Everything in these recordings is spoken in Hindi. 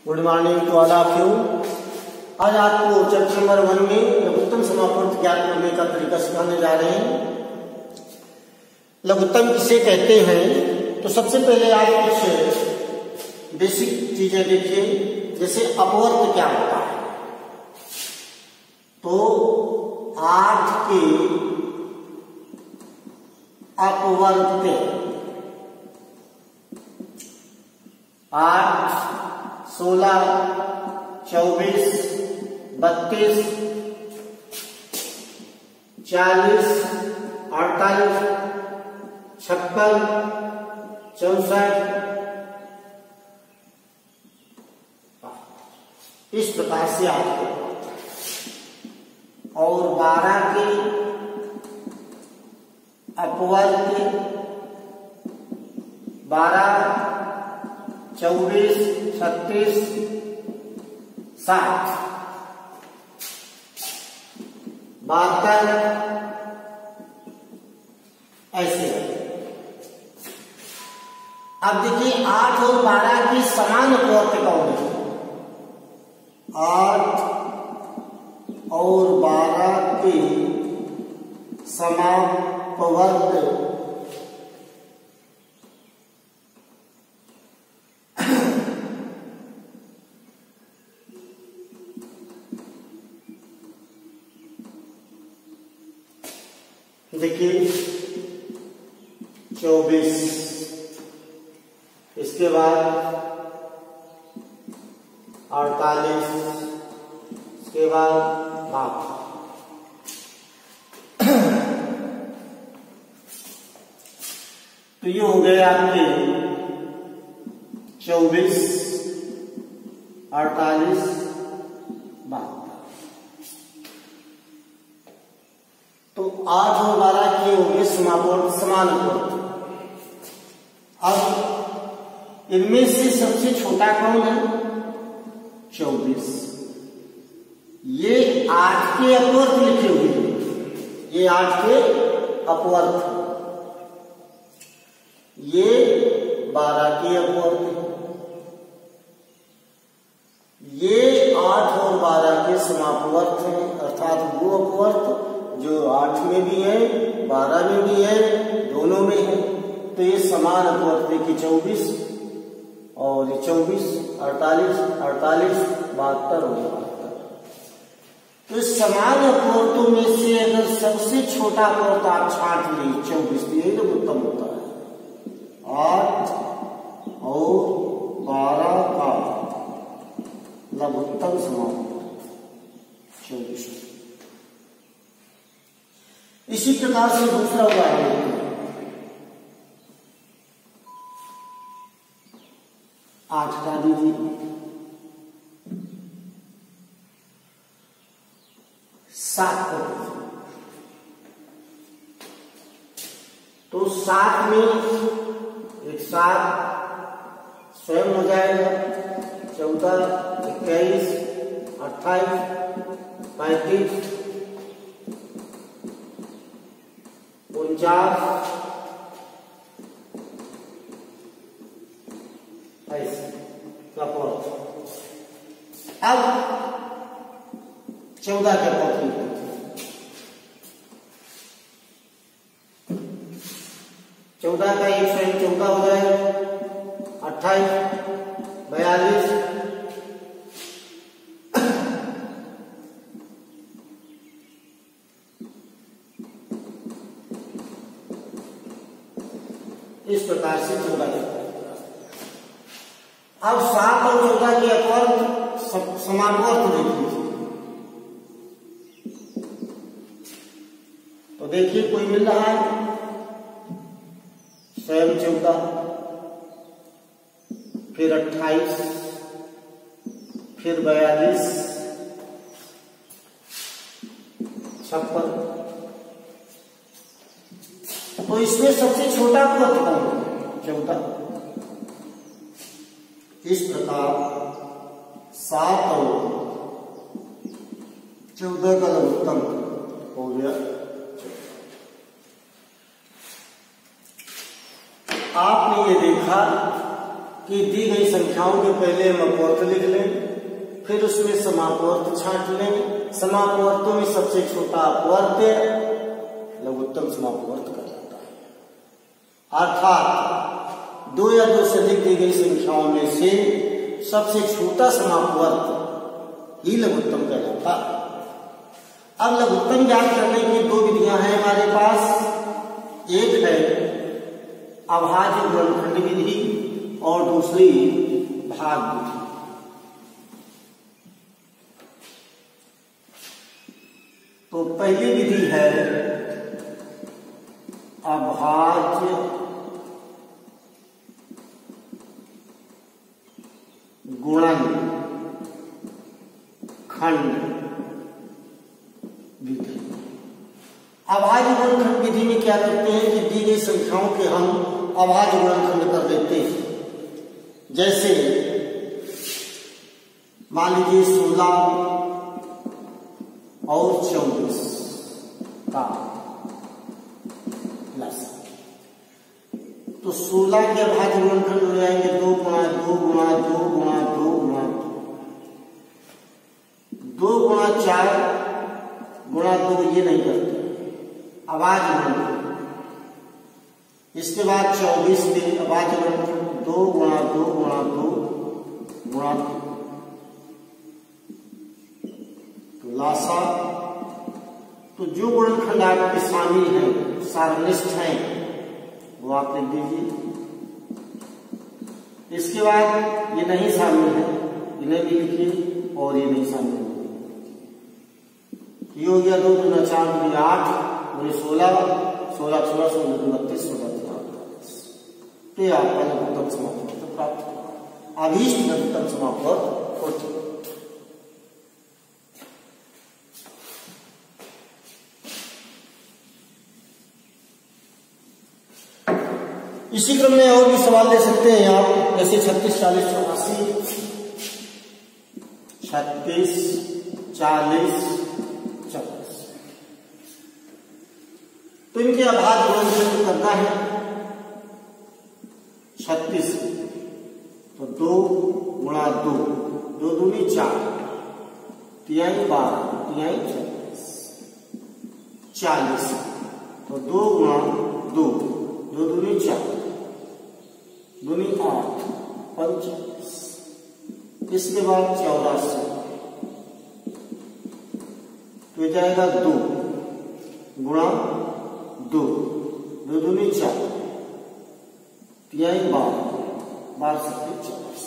Good morning to all of you. आज आपको चैप्टर नंबर 1 में लघुत्तम समापूर्त ज्ञात करने का तरीका सिखाने जा रहे हैं। लघुत्तम किसे कहते हैं, तो सबसे पहले आप कुछ बेसिक चीजें देखिए, जैसे अपवर्त क्या होता है। तो 8 के अपवर्त 8, 16, 24, 32, 40, 48, 56, 64 इस प्रकार से आपको, और 12 के अपवर्त 12, 24, 36, 60, 72 ऐसे। अब देखिए 8 और 12 की समान अपवर्त कौन है? 8 और 12 के समापवर्त देखिए 24, इसके बाद 48, इसके बाद 12। तो ये हो गए आपके 24, 48, 12। तो 8 और 12 के हो गए समान अपवर्त। अब इनमें से सबसे छोटा कौन है? 24। ये 8 के अपवर्त लिखे हुए हैं, ये 8 के अपवर्त, ये 12 के अपवर्त, ये 8 और 12 के समापवर्त हैं, अर्थात वो अपवर्त जो 8 में भी है, 12 में भी है, दोनों में है। तो ये समान अपवर्त देखिए 24 और ये 24, 48, 48, 72 और 72। तो इस समान अपवर्तों में से अगर सबसे छोटा अपवर्त आप छांट ली 24, तो यही लघुत्तम होता है। 8 और 12 का लघुत्तम समापवर्त 24। इसी प्रकार से दूसरा उदाहरण 8 का दीजिए, 7 को, तो 7 में एक 7 स्वयं हो जाएगा, 14, 21, 28, 35, 49 ऐसे का पौध। अब 14 के पौधे, 14 का एक स्वयं 14 हो जाएगा, 28, 42, इस प्रकार से 14 के। अब 7 और 14 के अपवर्त समापवर्त देखिए, तो देखिए कोई मिल रहा है स्वयं 14, फिर 28, फिर 42, 56। तो इसमें सबसे छोटा अपवर्त कौन है? 14। इस प्रकार 7 और 14 का लघुत्तम हो गया। आपने ये देखा कि दी गई संख्याओं के पहले हम अपवर्त लिख लें, फिर उसमें समापवर्त छांट लें। समापवर्तों में सबसे छोटा अपवर्त लघुत्तम समापवर्त कहलाता है। अर्थात 2 या 2 से अधिक दी गई संख्याओं में से सबसे छोटा समापवर्त ही लघुत्तम कहलाता है। अब लघुत्तम ज्ञात करने की 2 विधियां हैं हमारे पास। एक है अभाज्य गुणनखंड विधि और दूसरी भाग विधि। तो पहली विधि है अभाज्य गुणनखंड विधि। अभाज्य गुणनखंड विधि में क्या करते हैं कि दी गई संख्याओं के हम अभाज्य गुणनखंड कर देते हैं। जैसे मान लीजिए 16 और 24 का लसा, तो 16 के अभाज्य गुणनखंड हो जाएंगे 2 गुणा 2 गुणा 2 गुणा 2 गुणा 2 गुणा 4 गुणा 2, ये नहीं करते अभाज्य गुणनखंड। इसके बाद 24 के अभाज्य गुणनखंड 2 गुणा 2 गुणा 2 गुणा 2, तो लासा। तो जो गुणनखंड आपके शामिल हैं, सारनिष्ठ हैं, वो आप लिख दीजिए। इसके बाद ये नहीं शामिल है, इन्हें भी लिखिए, और ये नहीं शामिल है। ये हो गया 2 गुना 4 गुना 8 गुना 16 16 16 16 32 16 तो ये आपका लघुत्तम समापवर्त प्राप्त होगा। अभीष्ट लघुत्तम समापवर्त होती है। इसी क्रम में और भी सवाल ले सकते हैं आप, जैसे 36 40 84 36 40 40। तो इनके अभाज्य गुणनखंड करना है 36, तो 2 गुणा 2 2 दूनी 4 तिहाई 12 तिहाई 40, तो 2 गुणा 2 2 दूनी 4 दूनी 8 45। इसके बाद 84, तो जाएगा 2 गुणा 2 2 दूनी 4 तिहाई 12 12 40।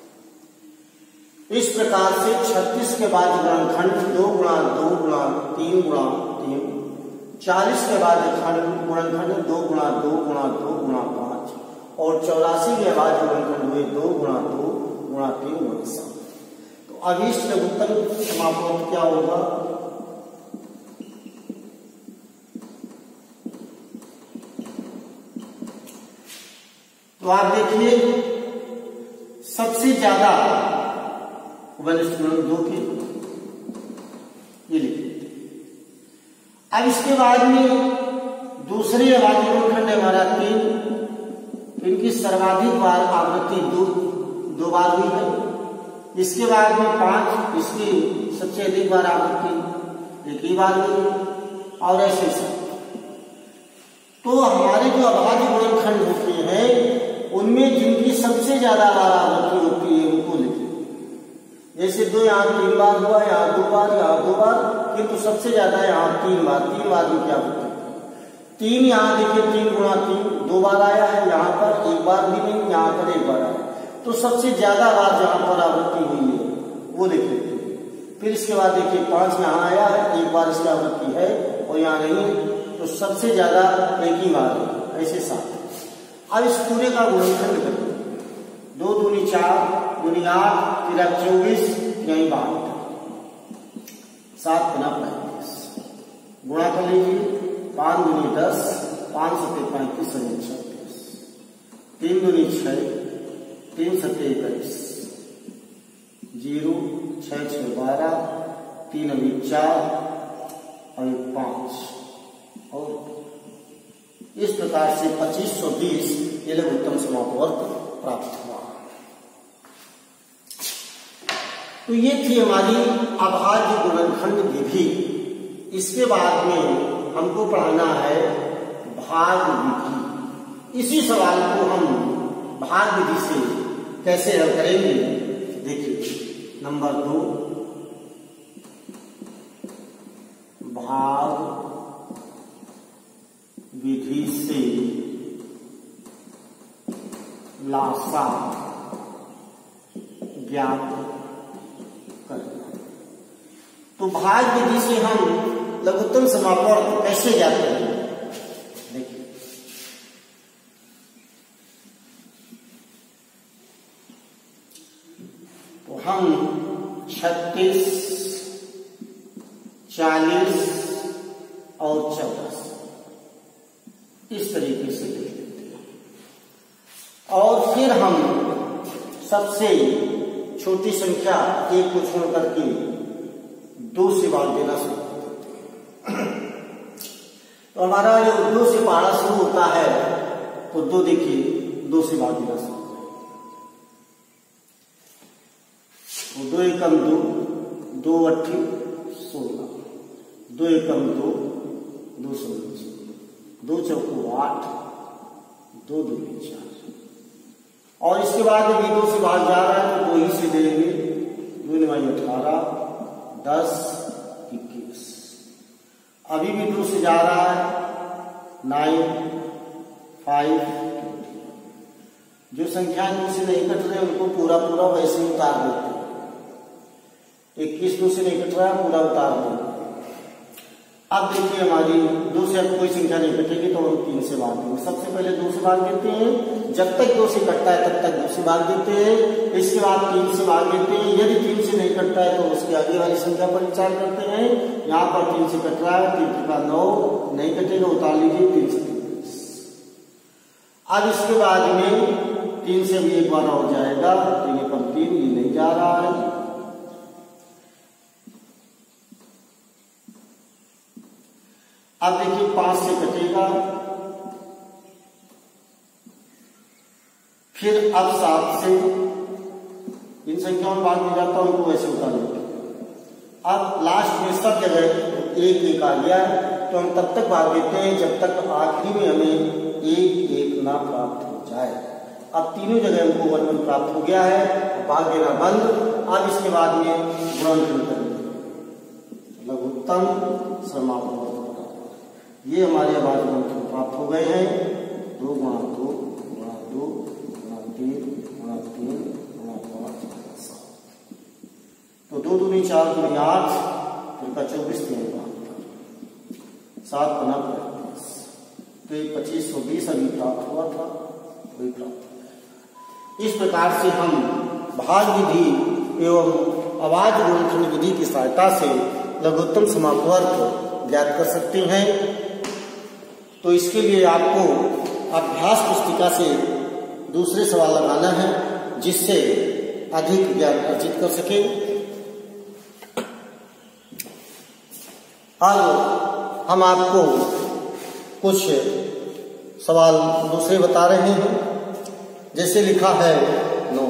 इस प्रकार से 36 के बाद गुणनखंड 2 गुणा 2 गुणा 3 गुणा 3, 40 के बाद गुणनखंड 2 गुणा 2 गुणा 2 गुणा 5, और 84 के बाद गुणनखंड हुए 2 गुणा 2 गुणा 3 गुणा 7। तो अभीष्ट लघुत्तम समापवर्त क्या होगा? तो आप देखिए सबसे ज्यादा 2 के ये लिखिए। अब इसके बाद में दूसरे अभाज्य गुणनखंड हमारा 3, इनकी सर्वाधिक बार आवृत्ति 2 बार हुई है। इसके बाद में 5, इसकी सबसे अधिक बार आवृत्ति 1 ही बार हुई, और ऐसे सब। तो हमारे जो अभाज्य गुणनखंड होते हैं उनमें जिनकी सबसे ज्यादा बार आवृत्ति होती है उनको लिखिए। जैसे 2 यहाँ 3 बार हुआ, यहाँ 2 बार, यहाँ 2 बार, किंतु सबसे ज्यादा यहाँ 3 बार। 3 बार में क्या होता है? 3 यहाँ देखिए 3 गुणा 3 2 बार आया है, यहाँ पर 1 बार भी नहीं, यहाँ पर 1 बार आया। तो सबसे ज्यादा बार जहाँ पर आवृत्ति हुई है वो लिख लेते हैं। फिर इसके बाद देखिए 5 यहाँ आया है, 1 बार इसकी आवृत्ति है और यहाँ नहीं है, तो सबसे ज्यादा 1 ही बार है, ऐसे 7। अब इस पूरे का गुणनखंड करिए। 2 दूनी 4 दूनी 8 फिर 24 यही 12 7 गुना 35 गुणा कर लीजिए। 5 दूनी 10 5 सत्ते 35 और 36 3 दूनी 6 3 सत्ते 21 0 6 6 12 3 अभी 4 और 5 और इस प्रकार से 2520 ये लघुत्तम समापवर्त प्राप्त हुआ। तो ये थी हमारी अभाज्य गुणनखंड विधि। इसके बाद में हमको पढ़ाना है भाग विधि। इसी सवाल को हम भाग विधि से कैसे हल करेंगे, देखिए नंबर 2, भाग विधि से लासा ज्ञात करना। तो भाग विधि से हम लघुत्तम समापवर्त कैसे ज्ञात करेंगे, देखिए तो हम 36, 40 और 14 इस तरीके से लिख देते हैं। और फिर हम सबसे छोटी संख्या 1 को छोड़ करके 2 से भाग देना शुरू कर देते हैं। तो हमारा जो 2 से पढ़ना शुरू होता है तो 2 देखिए 2 से भाग देना शुरू करें। तो 2 एकम 2, 2 अट्ठी 16, 2 एकम 2, 2 16, 2 चौको 8, 2 दूनी 4। और इसके बाद भी 2 से भाग जा रहा है तो 2 ही से देंगे। 2 9 18, 10 21। अभी भी 2 से जा रहा है 9 5 20। जो संख्या 2 से नहीं कट रहे उनको पूरा पूरा वैसे ही उतार देते हैं। 21 2 से नहीं कट रहा है, पूरा उतार देते हैं। अब देखिए हमारी 2 से अब कोई संख्या नहीं कटेगी तो हम 3 से भाग देंगे। सबसे पहले 2 से भाग देते हैं, जब तक 2 से कटता है तब तक 2 से भाग देते हैं। इसके बाद 3 से भाग देते हैं। यदि 3 से नहीं कटता है तो उसके आगे वाली संख्या पर विचार करते हैं। यहाँ पर 3 से कट रहा है, 3 का 9 नहीं कटेगा, उतार लीजिए 3 से 3। अब इसके बाद में 3 से भी एक बार हो जाएगा, 3 पर 3 ये नहीं जा रहा है। अब देखिए 5 से कटेगा, फिर अब 7 से इन संख्याओं में भाग में जाता हूं उनको वैसे उतार लेते हैं। अब लास्ट में सब जगह 1 1 आ गया तो हम तब तक भाग देते हैं जब तक आखिरी में हमें 1 1 ना प्राप्त हो जाए। अब तीनों जगह हमको 1 1 प्राप्त हो गया है, भाग देना बंद। अब इसके बाद में गुणनखंड करेंगे, लघुत्तम समापवर्त। ये हमारे अभाज्य गुणनखंड प्राप्त हो गए हैं। 2 गुणा 2 गुणा 2 गुणा 3 गुणा 3 गुणा 5 गुणा 7। तो 2 दूनी 4 दूनी 8, फिर का 24 3 7 बना 35। तो ये 2520 अभी प्राप्त हुआ था, वही प्राप्त हुआ। इस प्रकार से हम भाग विधि एवं अभाज्य गुणनखंड विधि की सहायता से लघुत्तम समापवर्त ज्ञात कर सकते हैं। तो इसके लिए आपको अभ्यास पुस्तिका से दूसरे सवाल लगाना है जिससे अधिक ज्ञान अर्जित कर सके। अब हम आपको कुछ सवाल दूसरे बता रहे हैं, जैसे लिखा है 9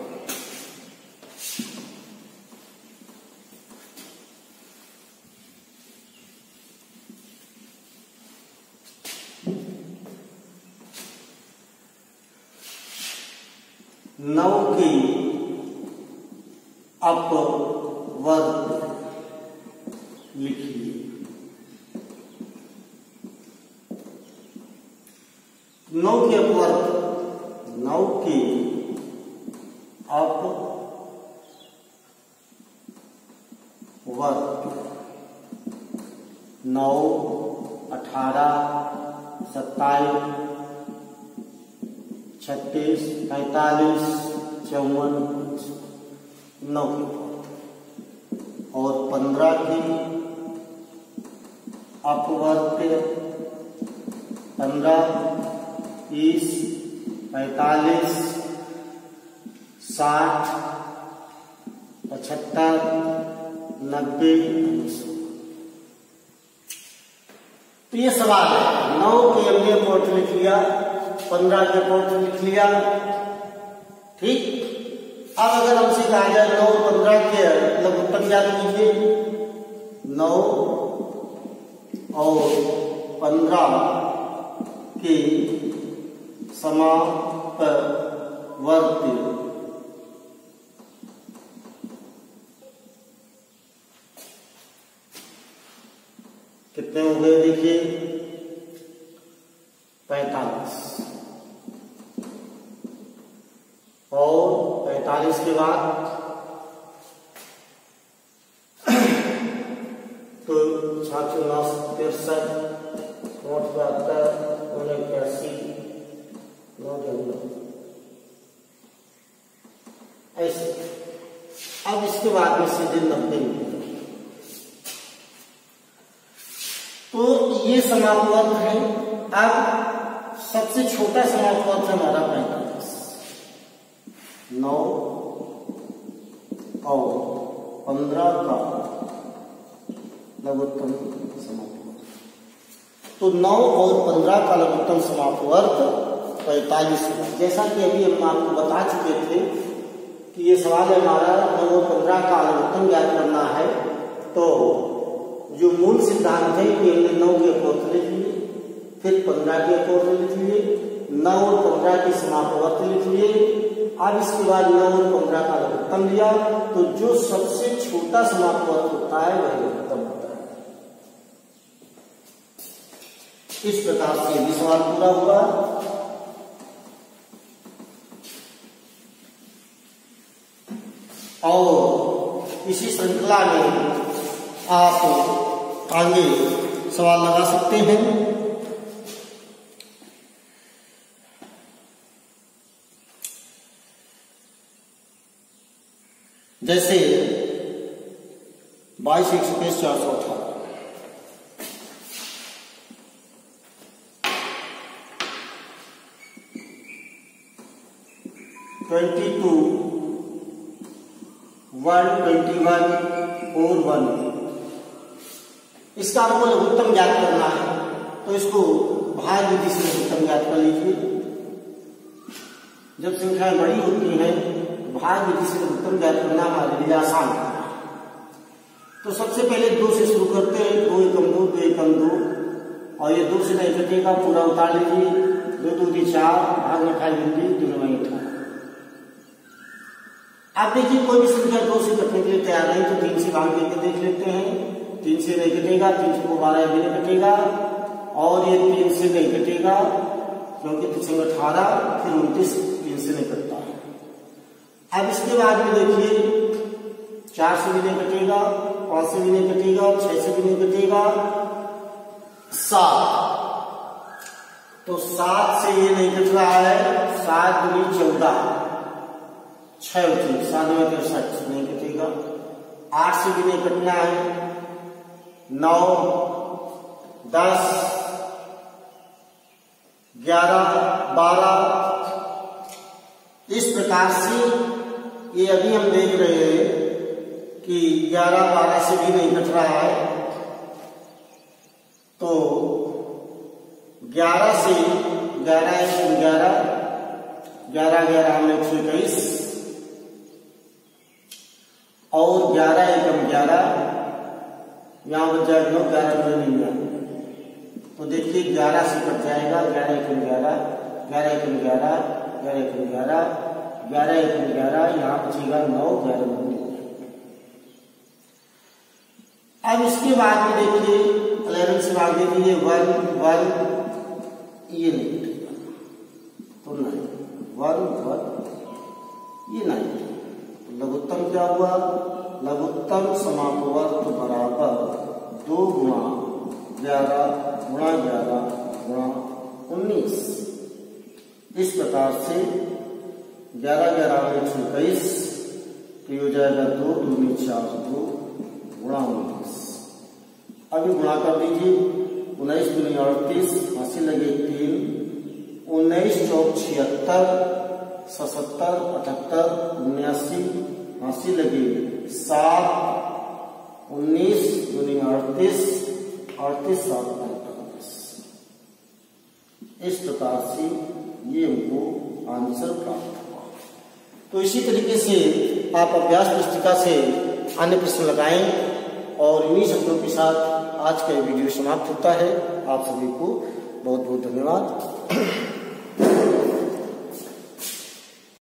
की अपवर्त लिखिए। 9 की अपवर्त, 9 की अपवर्त 9 18 27 36 45 54 9 की और 15 की अपवर्त 15 30 45 60 75 90 100। तो ये सवाल है। 9 के हमने अपवर्त लिख लिया, 15 के अपवर्त लिख लिया, ठीक। अब अगर हमसे कहा जाए 9 और 15 के लघुत्तम ज्ञात कीजिए, 9 और 15 के समापवर्ती कितने हो गए देखिए 45 और 45 के बाद तो 663 ऐसे। अब इसके बाद में सीधे 90 तो ये समापवर्त है। अब सबसे छोटा समापवर्त है हमारा 45, 9 और 15 का लघुत्तम समापवर्त। तो 9 और 15 का लघुत्तम समापवर्त 45 हुआ। जैसा कि अभी हम आपको बता चुके थे कि ये सवाल है हमारा 9 और 15 का लघुत्तम ज्ञात करना है। तो जो मूल सिद्धांत है कि हमने 9 के अपोर्थ लिख लिए, फिर 15 के अपोर्थ लिख लिए, 9 और 15 के समापवर्त लिख लिए। अब इसके बाद 9 और 15 का लघुत्तम लिया, तो जो सबसे छोटा समापवर्त होता है वही लघुत्तम होता है। इस प्रकार से ये सवाल पूरा हुआ। और इसी श्रृंखला में आप आगे सवाल लगा सकते हैं। जैसे 22, 121, 418 22, 121 और 1। इसका आपको लघुत्तम ज्ञात करना है, तो इसको भाग विधि से लघुत्तम ज्ञात कर लीजिए। जब संख्याएं बड़ी होती हैं भाग विधि से लघुत्तम ज्ञात करना हमारे लिए आसान है। तो सबसे पहले 2 से शुरू करते हैं। 2 एकम 2, 2 एकम 2 और ये 2 से नहीं कटेगा, पूरा उतार लीजिए। 2 2 4 भाग में 28 बिंदी 2 में 18। आप देखिए कोई भी संख्या 2 से कटने के लिए तैयार नहीं तो 3 से भाग देकर देख लेते हैं। 3 से नहीं कटेगा, 3 से 12 भी नहीं कटेगा और ये 3 से नहीं कटेगा क्योंकि 3 18, फिर 29 3 से नहीं कटता है। अब इसके बाद में देखिए 4 से भी नहीं कटेगा, 5 से भी नहीं कटेगा, 6 से भी नहीं कटेगा, 7 तो 7 से ये नहीं कट रहा है। 7 दूनी 14, 6 होती 7 में 63 नहीं कटेगा। 8 से भी नहीं कटना है। 9, 10, 11, 12 इस प्रकार से ये अभी हम देख रहे हैं कि 11, 12 से भी नहीं कट रहा है। तो 11 से 11 11 11 11 में 121 और 11 एकम 11 यहां बच जाएगा 9, 11 नहीं है। तो देखिए 11 से कट जाएगा। 11 एकम 11, 11 एकम 11, 11 एकम 11, 11 एकम 11 यहां बचेगा 9, 11 अब इसके बाद में देखिए 11 से भाग दे दीजिए 1 1 ये नहीं कटेगा तो 9 1 1 ये नहीं। लघुत्तम क्या हुआ? लघुत्तम समापवर्त बराबर 2 गुणा 11 गुणा 11 गुणा 19। इस प्रकार से 11 11 में 121 तो हो जाएगा 2 दूनी 4 2 गुणा 19। अभी गुणा कर दीजिए 19 दूनी 38 80 लगे 3 19 चौक 76 77 78 79 80 लगे 7 19 दूनी 38 38 7 45। इस प्रकार से ये हमको आंसर प्राप्त हुआ। तो इसी तरीके से आप अभ्यास पुस्तिका से अन्य प्रश्न लगाएं और इन्हीं शब्दों के साथ आज का वीडियो समाप्त होता है। आप सभी को बहुत बहुत धन्यवाद।